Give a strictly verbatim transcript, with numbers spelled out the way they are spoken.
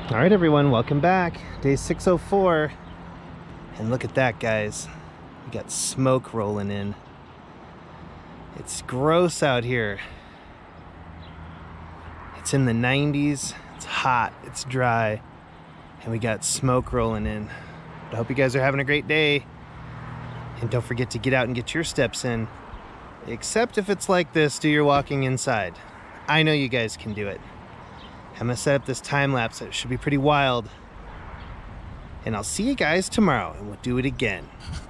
All right, everyone, welcome back. Day six oh four. And look at that, guys. We got smoke rolling in. It's gross out here. It's in the nineties. It's hot. It's dry. And we got smoke rolling in. I hope you guys are having a great day. And don't forget to get out and get your steps in. Except if it's like this, do your walking inside. I know you guys can do it. I'm gonna set up this time lapse. It should be pretty wild. And I'll see you guys tomorrow and we'll do it again.